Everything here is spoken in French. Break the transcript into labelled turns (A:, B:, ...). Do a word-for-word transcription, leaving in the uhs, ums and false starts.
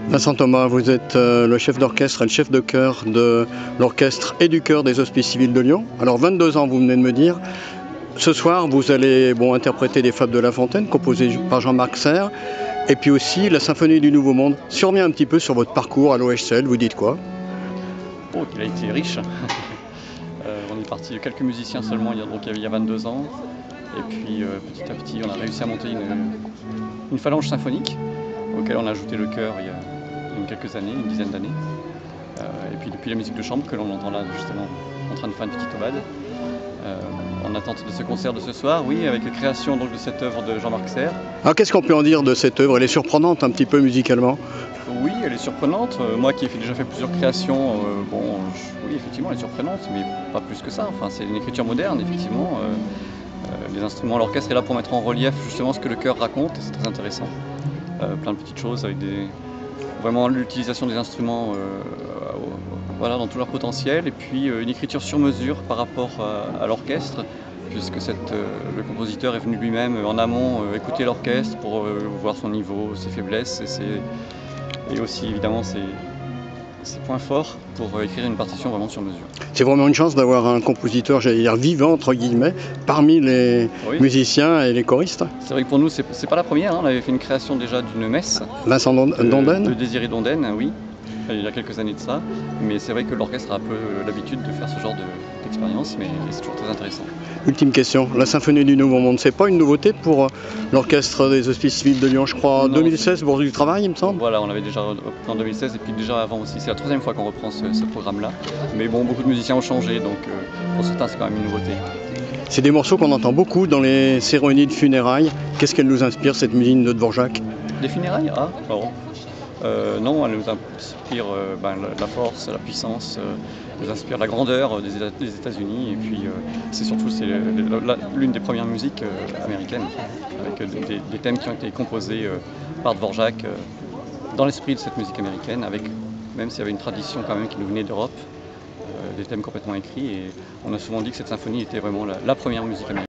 A: Vincent Thomas, vous êtes euh, le chef d'orchestre et le chef de chœur de l'orchestre et du chœur des Hospices civils de Lyon. Alors vingt-deux ans, vous venez de me dire. Ce soir, vous allez bon, interpréter des Fables de La Fontaine, composées par Jean-Marc Serre, et puis aussi la Symphonie du Nouveau Monde. Si on revient un petit peu sur votre parcours à l'O H C L, vous dites quoi?
B: Oh, il a été riche. euh, on est parti de quelques musiciens seulement il y a, donc, il y a vingt-deux ans. Et puis euh, petit à petit, on a réussi à monter une, une phalange symphonique auquel on a ajouté le chœur il y a, il y a quelques années, une dizaine d'années. Euh, et puis depuis la musique de chambre que l'on entend là justement en train de faire une petite obade. Euh, en attente de ce concert de ce soir, oui, avec la création donc, de cette œuvre de Jean-Marc Serre.
A: Alors qu'est-ce qu'on peut en dire de cette œuvre? Elle est surprenante un petit peu musicalement.
B: Oui, elle est surprenante. Euh, moi qui ai fait, déjà fait plusieurs créations, euh, bon, je, oui, effectivement, elle est surprenante, mais pas plus que ça. Enfin, c'est une écriture moderne, effectivement. Euh, euh, les instruments, l'orchestre est là pour mettre en relief justement ce que le chœur raconte, et c'est très intéressant. Euh, plein de petites choses avec des, vraiment l'utilisation des instruments euh, voilà, dans tout leur potentiel, et puis euh, une écriture sur mesure par rapport à, à l'orchestre, puisque cette, euh, le compositeur est venu lui-même en amont euh, écouter l'orchestre pour euh, voir son niveau, ses faiblesses et, ses, et aussi évidemment ses, ses points forts pour euh, écrire une partition vraiment sur mesure.
A: C'est vraiment une chance d'avoir un compositeur, j'allais dire vivant entre guillemets, parmi les oui. musiciens et les choristes.
B: C'est vrai que pour nous c'est, c'est pas la première, hein. On avait fait une création déjà d'une messe.
A: Vincent Donden.
B: De, de Désiré Donden, oui. Il y a quelques années de ça, mais c'est vrai que l'orchestre a un peu l'habitude de faire ce genre de, d'expérience, mais c'est toujours très intéressant.
A: Ultime question, la Symphonie du Nouveau Monde, c'est pas une nouveauté pour l'orchestre des Hospices civils de Lyon, je crois, en deux mille seize, Bourse du Travail, il me semble?
B: Voilà, on l'avait déjà repris en deux mille seize, et puis déjà avant aussi, c'est la troisième fois qu'on reprend ce, ce programme-là. Mais bon, beaucoup de musiciens ont changé, donc euh, pour certains, c'est quand même une nouveauté.
A: C'est des morceaux qu'on entend beaucoup dans les cérémonies de funérailles. Qu'est-ce qu'elle nous inspire, cette musique de Dvorak?
B: Des funérailles? Ah, pardon. Euh, non, elle nous inspire euh, ben, la force, la puissance, euh, elle nous inspire la grandeur des, États, des États-Unis, et puis euh, c'est surtout c'est le, le, la, l'une des premières musiques euh, américaines, avec des, des thèmes qui ont été composés euh, par Dvorak euh, dans l'esprit de cette musique américaine, avec, même s'il y avait une tradition quand même qui nous venait d'Europe, euh, des thèmes complètement écrits, et on a souvent dit que cette symphonie était vraiment la, la première musique américaine.